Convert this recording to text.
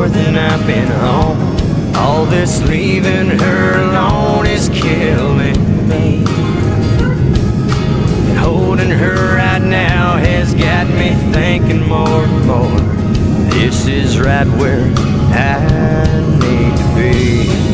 more than I've been home. All this leaving her alone is killing me. And holding her right now has got me thinking more and more. This is right where I need to be.